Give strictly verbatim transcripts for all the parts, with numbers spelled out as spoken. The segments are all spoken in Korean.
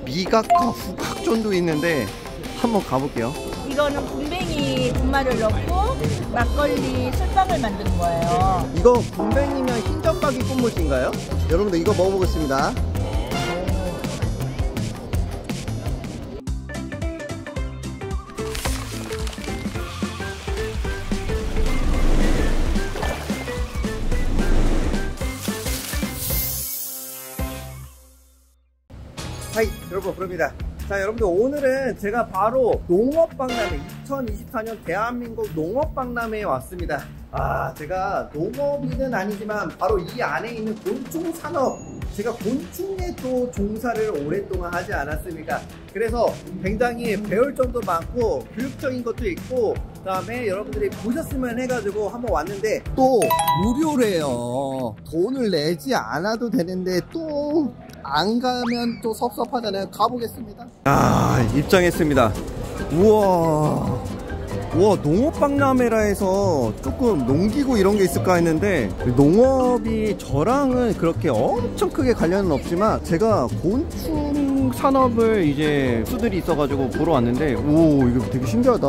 미각과 후각전도 있는데 한번 가볼게요. 이거는 군뱅이 분말을 넣고 막걸리 술빵을 만드는 거예요. 이거 군뱅이면 흰젓가기 꽃무지인가요? 여러분들 이거 먹어보겠습니다. 하이 여러분, 부릅니다. 자, 여러분들 오늘은 제가 바로 농업박람회 이천이십사 년 대한민국 농업박람회에 왔습니다. 아, 제가 농업인은 아니지만 바로 이 안에 있는 곤충산업, 제가 곤충에 또 종사를 오랫동안 하지 않았습니까? 그래서 굉장히 배울 점도 많고 교육적인 것도 있고, 그 다음에 여러분들이 보셨으면 해가지고 한번 왔는데 또 무료래요. 돈을 내지 않아도 되는데 또 안 가면 또 섭섭하잖아요. 가보겠습니다. 아, 입장했습니다. 우와, 우와, 농업박람회라 해서 조금 농기구 이런 게 있을까 했는데, 농업이 저랑은 그렇게 엄청 크게 관련은 없지만 제가 곤충 산업을 이제 수들이 있어가지고 보러 왔는데, 오, 이거 되게 신기하다.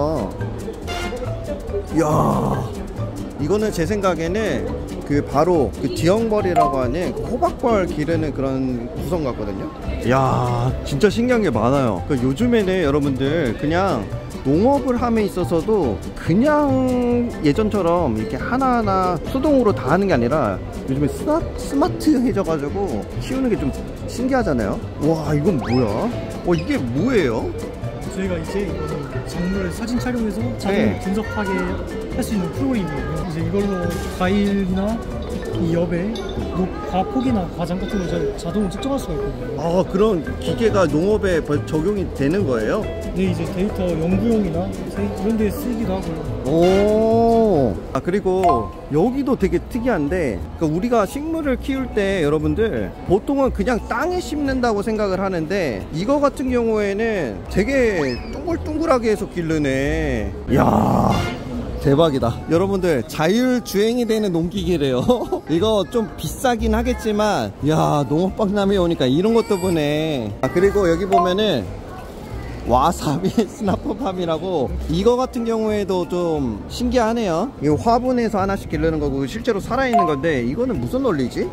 이야, 이거는 제 생각에는 그 바로 그 지형벌이라고 하는 그 호박벌 기르는 그런 구성 같거든요. 이야, 진짜 신기한 게 많아요. 그러니까 요즘에는 여러분들 그냥 농업을 함에 있어서도 그냥 예전처럼 이렇게 하나하나 수동으로 다 하는 게 아니라 요즘에 스마, 스마트해져 가지고 키우는 게 좀 신기하잖아요. 와, 이건 뭐야? 어, 이게 뭐예요? 저희가 이제 이거는 작물 사진 촬영해서 자동 네. 분석하게 할 수 있는 프로그램이에요. 이제 이걸로 과일이나 이 엽의 과폭이나 과장 같은 걸 자동으로 측정할 수가 있거든요. 아, 그런 기계가 농업에 적용이 되는 거예요? 네, 이제 데이터 연구용이나 이런 데 쓰기도 하고요. 오, 아, 그리고 여기도 되게 특이한데, 그러니까 우리가 식물을 키울 때 여러분들 보통은 그냥 땅에 심는다고 생각을 하는데, 이거 같은 경우에는 되게 둥글둥글하게 해서 기르네. 이야, 대박이다. 여러분들 자율주행이 되는 농기계래요. 이거 좀 비싸긴 하겠지만, 야, 농업박람회에 오니까 이런 것도 보네. 아, 그리고 여기 보면은 와사비 스나퍼팜이라고, 이거 같은 경우에도 좀 신기하네요. 이거 화분에서 하나씩 기르는 거고 실제로 살아있는 건데, 이거는 무슨 논리지?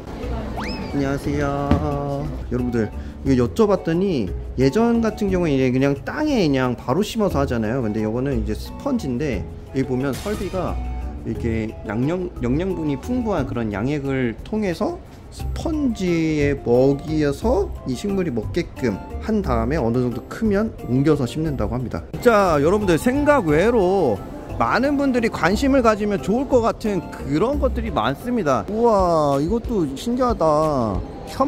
안녕하세요. 여러분들 이거 여쭤봤더니, 예전 같은 경우에 이제 그냥 땅에 그냥 바로 심어서 하잖아요. 근데 이거는 이제 스펀지인데, 여기 보면 설비가 이렇게 양령, 영양분이 풍부한 그런 양액을 통해서 스펀지에 먹이어서 이 식물이 먹게끔 한 다음에 어느 정도 크면 옮겨서 심는다고 합니다. 진짜 여러분들 생각 외로 많은 분들이 관심을 가지면 좋을 것 같은 그런 것들이 많습니다. 우와, 이것도 신기하다.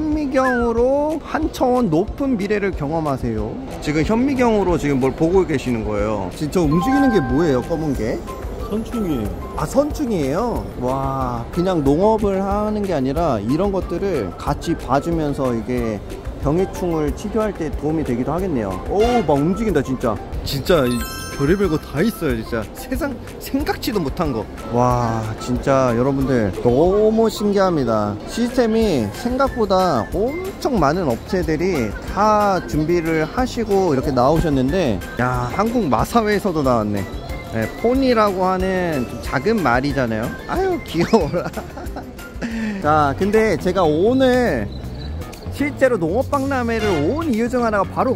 현미경으로 한 차원 높은 미래를 경험하세요. 지금 현미경으로 지금 뭘 보고 계시는 거예요. 진짜 움직이는 게 뭐예요, 검은 게? 선충이에요. 아, 선충이에요? 와, 그냥 농업을 하는 게 아니라 이런 것들을 같이 봐주면서 이게 병해충을 치료할 때 도움이 되기도 하겠네요. 오, 막 움직인다 진짜. 진짜 별의별 거 다 있어요. 진짜 세상 생각지도 못한 거. 와, 진짜 여러분들 너무 신기합니다. 시스템이 생각보다 엄청 많은 업체들이 다 준비를 하시고 이렇게 나오셨는데, 야, 한국 마사회에서도 나왔네. 네, 폰이라고 하는 좀 작은 말이잖아요. 아유, 귀여워라. 자, 근데 제가 오늘 실제로 농업박람회를 온 이유 중 하나가 바로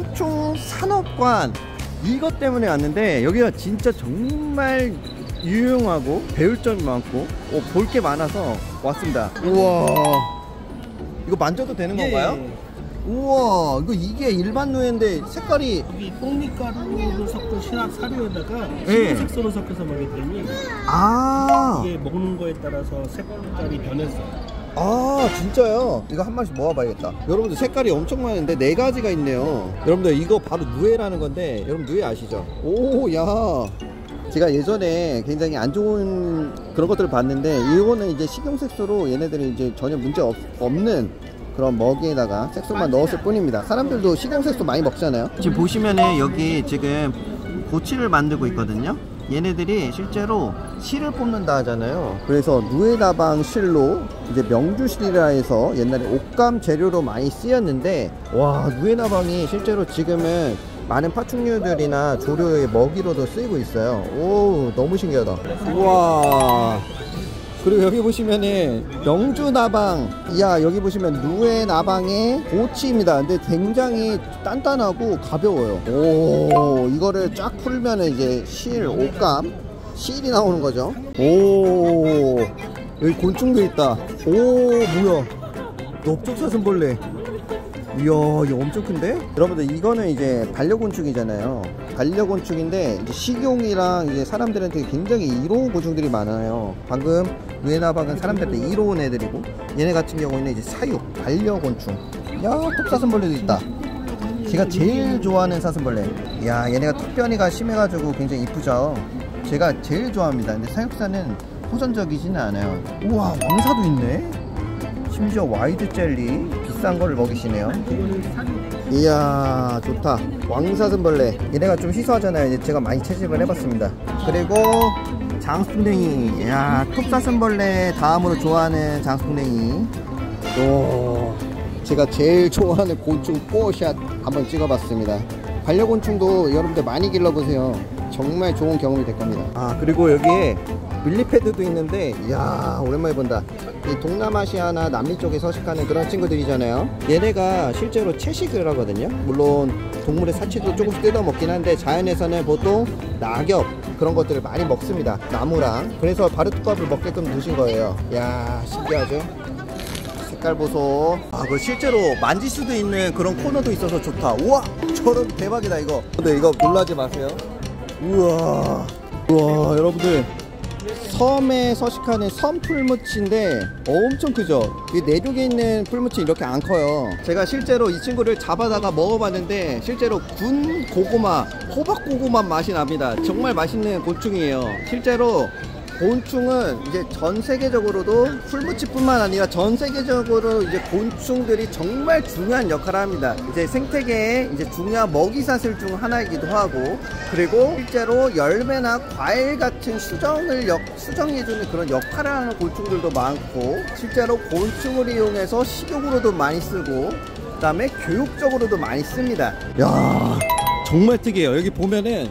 곤충산업관, 이것 때문에 왔는데, 여기가 진짜 정말 유용하고 배울 점이 많고 어, 볼 게 많아서 왔습니다. 우와, 이거 만져도 되는 건가요? 예. 우와, 이거 이게 일반 누에인데 색깔이, 여기 똥잎가루를 섞은 신학 사료에다가 예. 식물색소를 섞어서 먹였더니 아, 이게 먹는 거에 따라서 색깔이 변했어요. 아, 진짜요? 이거 한 마리씩 모아봐야겠다. 여러분들 색깔이 엄청 많은데 네 가지가 있네요. 여러분들 이거 바로 누에라는 건데, 여러분 누에 아시죠? 오, 야, 제가 예전에 굉장히 안 좋은 그런 것들을 봤는데, 이거는 이제 식용색소로 얘네들이 이제 전혀 문제 없, 없는 그런 먹이에다가 색소만 넣었을 뿐입니다. 사람들도 식용색소 많이 먹잖아요. 지금 보시면은 여기 지금 고치를 만들고 있거든요. 얘네들이 실제로 실을 뽑는다 하잖아요. 그래서 누에나방 실로 이제 명주실이라 해서 옛날에 옷감 재료로 많이 쓰였는데, 와, 누에나방이 실제로 지금은 많은 파충류들이나 조류의 먹이로도 쓰이고 있어요. 오, 너무 신기하다. 우와. 그리고 여기 보시면은 명주나방, 이야, 여기 보시면 누에나방의 보치입니다. 근데 굉장히 단단하고 가벼워요. 오, 이거를 쫙 풀면은 이제 실, 옷감, 실이 나오는 거죠. 오, 여기 곤충도 있다. 오, 뭐야, 넓적사슴벌레. 이야, 이거 엄청 큰데? 여러분들, 이거는 이제 반려곤충이잖아요. 반려곤충인데 이제 식용이랑 이제 사람들한테 굉장히 이로운 곤충들이 많아요. 방금 누에나방은 사람들한테 이로운 애들이고, 얘네 같은 경우는 이제 사육, 반려곤충. 야, 톱사슴벌레도 있다. 제가 제일 좋아하는 사슴벌레. 야, 얘네가 턱변이가 심해가지고 굉장히 이쁘죠. 제가 제일 좋아합니다. 근데 사육사는 호전적이지는 않아요. 우와, 왕사도 있네. 심지어 와이드 젤리 비싼 거를 먹이시네요. 이야, 좋다. 왕사슴벌레, 얘네가 좀 희소하잖아요. 이제 제가 많이 채집을 해봤습니다. 그리고 장수풍뎅이. 야, 톱사슴벌레 다음으로 좋아하는 장수풍뎅이. 오, 제가 제일 좋아하는 곤충 뽀샷 한번 찍어봤습니다. 반려곤충도 여러분들 많이 길러보세요. 정말 좋은 경험이 될 겁니다. 아, 그리고 여기에 밀리패드도 있는데, 이야, 오랜만에 본다. 이 동남아시아나 남미 쪽에 서식하는 그런 친구들이잖아요. 얘네가 실제로 채식을 하거든요. 물론 동물의 사체도 조금씩 뜯어 먹긴 한데, 자연에서는 보통 낙엽 그런 것들을 많이 먹습니다. 나무랑. 그래서 바르뚜밥을 먹게끔 두신 거예요. 이야, 신기하죠? 색깔 보소. 아, 그 실제로 만질 수도 있는 그런 코너도 있어서 좋다. 우와, 저런 대박이다 이거. 근데 이거 놀라지 마세요. 우와, 우와, 여러분들, 섬에 서식하는 섬 풀무치인데 엄청 크죠? 이 내륙에 있는 풀무치 이렇게 안 커요. 제가 실제로 이 친구를 잡아다가 먹어봤는데 실제로 군 고구마, 호박 고구마 맛이 납니다. 정말 맛있는 곤충이에요. 실제로 곤충은 이제 전 세계적으로도 풀무치뿐만 아니라 전 세계적으로 이제 곤충들이 정말 중요한 역할을 합니다. 이제 생태계의 이제 중요한 먹이사슬 중 하나이기도 하고, 그리고 실제로 열매나 과일 같은 수정을 역, 수정해주는 그런 역할을 하는 곤충들도 많고, 실제로 곤충을 이용해서 식용으로도 많이 쓰고, 그 다음에 교육적으로도 많이 씁니다. 야, 정말 특이해요. 여기 보면은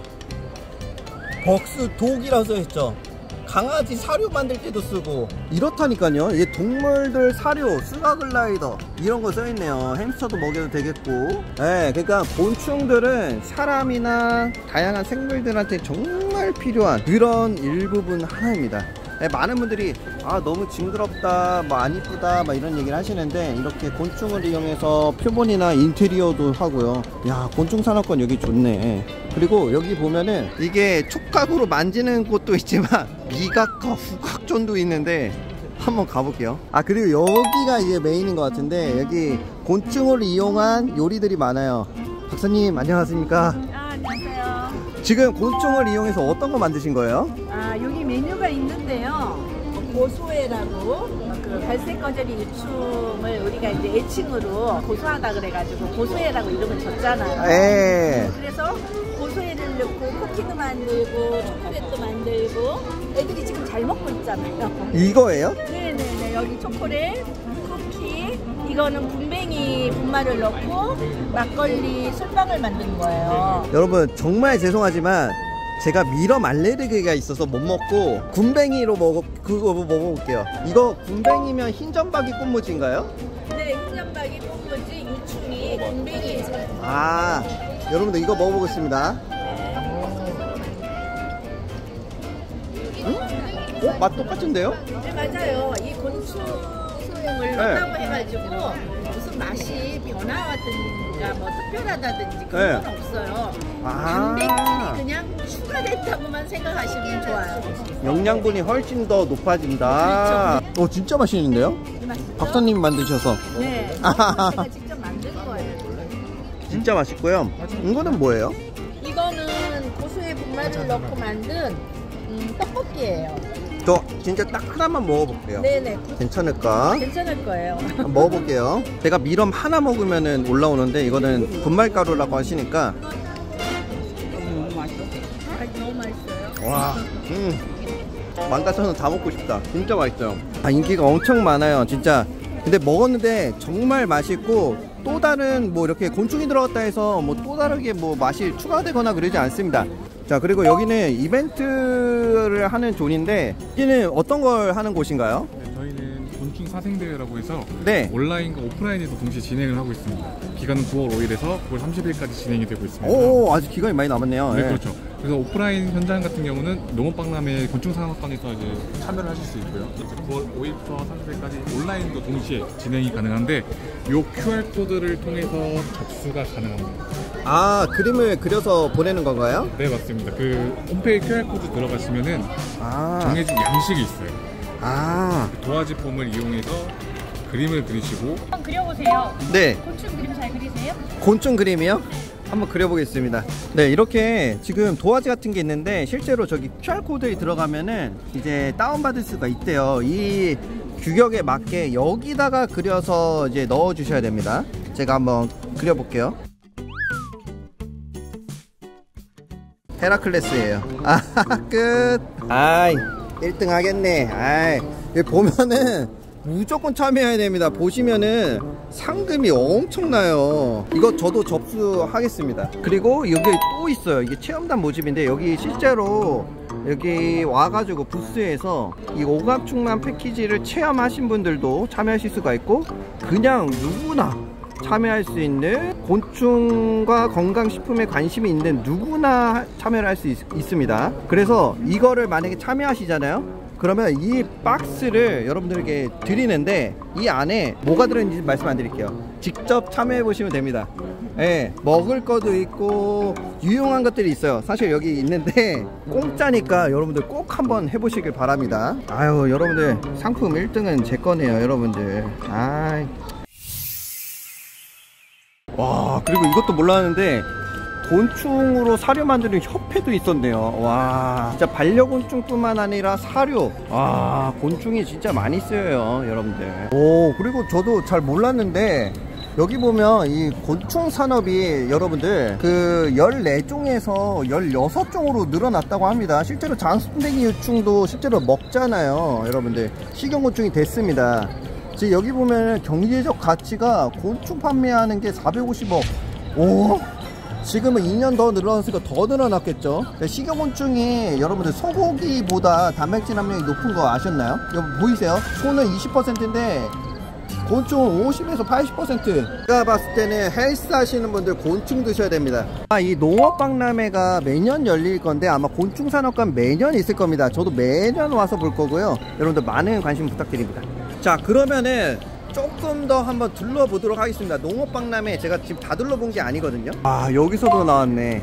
벅스 독이라고 써있죠. 강아지 사료 만들 때도 쓰고 이렇다니까요. 이게 동물들 사료, 스가글라이더 이런 거 써있네요. 햄스터도 먹여도 되겠고. 네, 그러니까 곤충들은 사람이나 다양한 생물들한테 정말 필요한 그런 일부분 하나입니다. 네, 많은 분들이 아, 너무 징그럽다, 뭐 안 이쁘다, 막 이런 얘기를 하시는데, 이렇게 곤충을 이용해서 표본이나 인테리어도 하고요. 야, 곤충 산업권 여기 좋네. 그리고 여기 보면은 이게 촉각으로 만지는 곳도 있지만 미각과 후각존도 있는데 한번 가볼게요. 아, 그리고 여기가 이제 메인인 것 같은데, 여기 곤충을 이용한 요리들이 많아요. 박사님 안녕하십니까? 아, 안녕하세요. 지금 곤충을 이용해서 어떤 거 만드신 거예요? 아, 여기 메뉴가 있는데요. 고소해라고 그 갈색 거저리 유충을 우리가 이제 애칭으로 고소하다 그래가지고 고소해라고 이름을 줬잖아요. 에. 그래서 고소해를 넣고 쿠키도 만들고 초콜릿도 만들고 애들이 지금 잘 먹고 있잖아요. 이거예요? 네네네, 여기 초콜릿, 쿠키, 이거는 군뱅이 분말을 넣고 막걸리 술빵을 만든 거예요. 여러분 정말 죄송하지만 제가 미럼 알레르기가 있어서 못 먹고 군뱅이로 먹어, 그거 먹어볼게요. 이거 군뱅이면 흰점박이 꽃무지인가요? 네, 흰점박이 꽃무지 유충이 군뱅이에요. 아, 여러분들 이거 먹어보겠습니다. 응? 어? 맛 똑같은데요? 네, 맞아요. 이 곤충 소용을 넣는다고 해가지고 무슨 맛이 변화하든가 뭐 특별하다든지 그런 건 없어요. 아, 단백질이 그냥 추가됐다고만 생각하시면 좋아요. 영양분이 훨씬 더 높아진다. 그렇죠. 어, 진짜 맛있는데요? 맛있죠? 박사님 만드셔서. 네, 제가 직접 만든 거예요. 진짜 맛있고요. 이거는 뭐예요? 이거는 고수의 분말을 넣고 만든 음, 떡볶이에요. 저 진짜 딱 하나만 먹어볼게요. 네네. 괜찮을까? 괜찮을 거예요. 한번 먹어볼게요. 제가 미럼 하나 먹으면 올라오는데 이거는 분말가루라고 하시니까 너무 맛있어요. 아, 너무 맛있어요. 와, 음, 망가져서 다 먹고 싶다. 진짜 맛있어요. 아, 인기가 엄청 많아요, 진짜. 근데 먹었는데 정말 맛있고 또 다른 뭐 이렇게 곤충이 들어갔다 해서 뭐 또 다르게 뭐 맛이 추가되거나 그러지 않습니다. 자, 그리고 여기는 이벤트를 하는 존인데 여기는 어떤 걸 하는 곳인가요? 네, 저희는 곤충 사생대회라고 해서 네. 온라인과 오프라인에서 동시에 진행을 하고 있습니다. 기간은 구월 오일에서 구월 삼십일까지 진행이 되고 있습니다. 오, 아직 기간이 많이 남았네요. 네, 예. 그렇죠. 그래서 오프라인 현장 같은 경우는 농업박람회 곤충산업관에서 이제 참여를 하실 수 있고요. 이제 구월 오일부터 삼십일까지 온라인도 동시에 진행이 가능한데 요 큐알 코드를 통해서 접수가 가능합니다. 아, 그림을 그려서 보내는 건가요? 네, 맞습니다. 그 홈페이지 큐알 코드 들어가시면은 아, 정해진 양식이 있어요. 아, 그 도화지 폼을 이용해서 그림을 그리시고. 한번 그려보세요. 네. 곤충 그림 잘 그리세요? 곤충 그림이요? 한번 그려보겠습니다. 네, 이렇게 지금 도화지 같은 게 있는데 실제로 저기 큐알 코드에 들어가면은 이제 다운받을 수가 있대요. 이 규격에 맞게 여기다가 그려서 이제 넣어 주셔야 됩니다. 제가 한번 그려볼게요. 헤라클레스예요. 아, 끝. 아이, 일 등 하겠네. 아이, 여기 보면은 무조건 참여해야 됩니다. 보시면은 상금이 엄청나요. 이거 저도 접수하겠습니다. 그리고 여기 또 있어요. 이게 체험단 모집인데 여기 실제로 여기 와가지고 부스에서 이 오감충만 패키지를 체험하신 분들도 참여하실 수가 있고 그냥 누구나 참여할 수 있는 곤충과 건강식품에 관심이 있는 누구나 참여를 할 수 있습니다. 그래서 이거를 만약에 참여하시잖아요. 그러면 이 박스를 여러분들에게 드리는데 이 안에 뭐가 들어있는지 말씀 안 드릴게요. 직접 참여해 보시면 됩니다. 예, 먹을 것도 있고 유용한 것들이 있어요. 사실 여기 있는데 공짜니까 여러분들 꼭 한번 해보시길 바랍니다. 아유, 여러분들 상품 일 등은 제 거네요, 여러분들. 아이. 와, 그리고 이것도 몰랐는데 곤충으로 사료 만드는 협회도 있었네요. 와, 진짜 반려곤충뿐만 아니라 사료. 와, 곤충이 진짜 많이 쓰여요, 여러분들. 오, 그리고 저도 잘 몰랐는데 여기 보면 이 곤충 산업이 여러분들 그 열네 종에서 열여섯 종으로 늘어났다고 합니다. 실제로 장수풍뎅이 유충도 실제로 먹잖아요, 여러분들. 식용곤충이 됐습니다. 지금 여기 보면 경제적 가치가 곤충 판매하는 게 사백오십억. 오, 지금은 이 년 더 늘어났으니까 더 늘어났겠죠. 식용곤충이 여러분들 소고기보다 단백질 함량이 높은 거 아셨나요? 여기 보이세요? 소는 이십 퍼센트인데 곤충은 오십에서 팔십 퍼센트. 제가 봤을 때는 헬스 하시는 분들 곤충 드셔야 됩니다. 아, 이 농업박람회가 매년 열릴 건데 아마 곤충산업관 매년 있을 겁니다. 저도 매년 와서 볼 거고요. 여러분들 많은 관심 부탁드립니다. 자, 그러면은 조금 더 한번 둘러보도록 하겠습니다. 농업박람회 제가 지금 다 둘러본 게 아니거든요. 아, 여기서도 나왔네.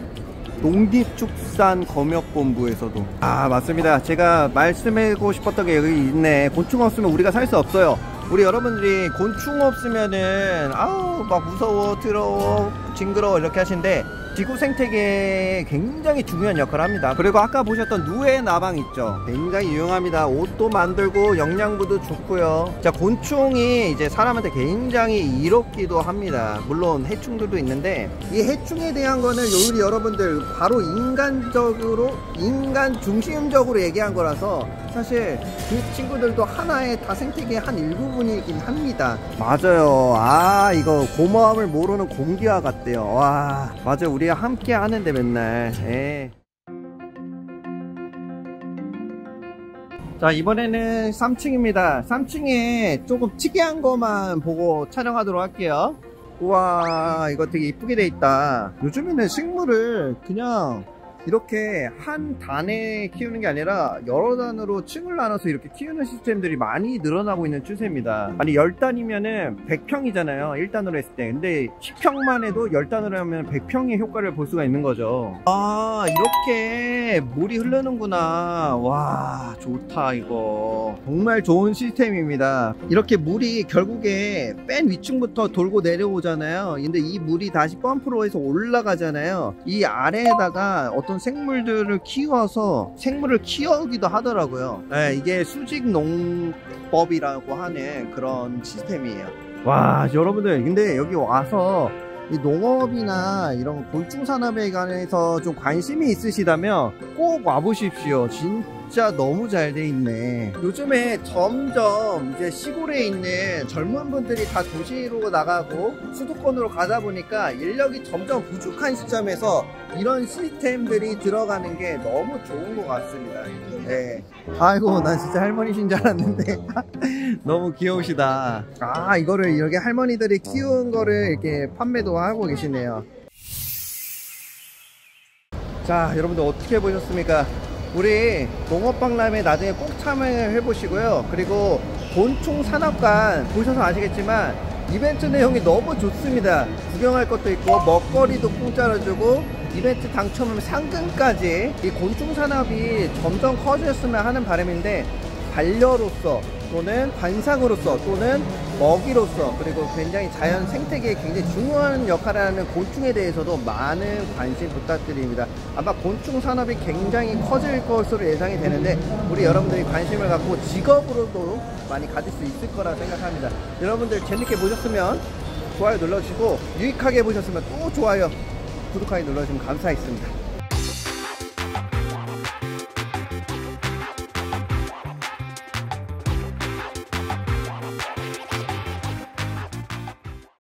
농립축산검역본부에서도. 아, 맞습니다. 제가 말씀하고 싶었던 게 여기 있네. 곤충 없으면 우리가 살 수 없어요. 우리 여러분들이 곤충 없으면은 아우 막 무서워, 더러워, 징그러워 이렇게 하시는데 지구 생태계에 굉장히 중요한 역할을 합니다. 그리고 아까 보셨던 누에 나방 있죠? 굉장히 유용합니다. 옷도 만들고 영양분도 좋고요. 자, 곤충이 이제 사람한테 굉장히 이롭기도 합니다. 물론 해충들도 있는데 이 해충에 대한 거는 우리 여러분들 바로 인간적으로 인간 중심적으로 얘기한 거라서 사실 그 친구들도 하나의 다 생태계의 한 일부분이긴 합니다. 맞아요. 아, 이거 고마움을 모르는 공기와 같대요. 와, 맞아요. 우리가 함께 하는데 맨날. 예. 자, 이번에는 삼 층입니다. 삼 층에 조금 특이한 것만 보고 촬영하도록 할게요. 우와, 이거 되게 이쁘게 돼 있다. 요즘에는 식물을 그냥 이렇게 한 단에 키우는 게 아니라 여러 단으로 층을 나눠서 이렇게 키우는 시스템들이 많이 늘어나고 있는 추세입니다. 아니, 십 단이면은 백 평이잖아요, 일 단으로 했을 때. 근데 십 평만 해도 십 단으로 하면 백 평의 효과를 볼 수가 있는 거죠. 아, 이렇게 물이 흐르는구나. 와, 좋다. 이거 정말 좋은 시스템입니다. 이렇게 물이 결국에 맨 위층부터 돌고 내려오잖아요. 근데 이 물이 다시 펌프로 해서 올라가잖아요. 이 아래에다가 어떤 생물들을 키워서 생물을 키우기도 하더라고요. 네, 이게 수직 농법이라고 하는 그런 시스템이에요. 와, 여러분들 근데 여기 와서 이 농업이나 이런 곤충 산업에 관해서 좀 관심이 있으시다면 꼭 와보십시오. 진짜 너무 잘 돼 있네. 요즘에 점점 이제 시골에 있는 젊은 분들이 다 도시로 나가고 수도권으로 가다 보니까 인력이 점점 부족한 시점에서 이런 시스템들이 들어가는 게 너무 좋은 것 같습니다. 네. 아이고, 난 진짜 할머니신 줄 알았는데 너무 귀여우시다. 아, 이거를 이렇게 할머니들이 키운 거를 이렇게 판매도 하고 계시네요. 자, 여러분들 어떻게 보셨습니까? 우리 농업박람회 나중에 꼭 참여해 보시고요. 그리고 곤충 산업관 보셔서 아시겠지만 이벤트 내용이 너무 좋습니다. 구경할 것도 있고 먹거리도 공짜로 주고 이벤트 당첨하면 상금까지. 이 곤충 산업이 점점 커졌으면 하는 바람인데 반려로서 또는 관상으로서 또는 먹이로서 그리고 굉장히 자연 생태계에 굉장히 중요한 역할을 하는 곤충에 대해서도 많은 관심 부탁드립니다. 아마 곤충 산업이 굉장히 커질 것으로 예상이 되는데 우리 여러분들이 관심을 갖고 직업으로도 많이 가질 수 있을 거라 생각합니다. 여러분들 재밌게 보셨으면 좋아요 눌러주시고 유익하게 보셨으면 또 좋아요 구독하기 눌러주시면 감사하겠습니다.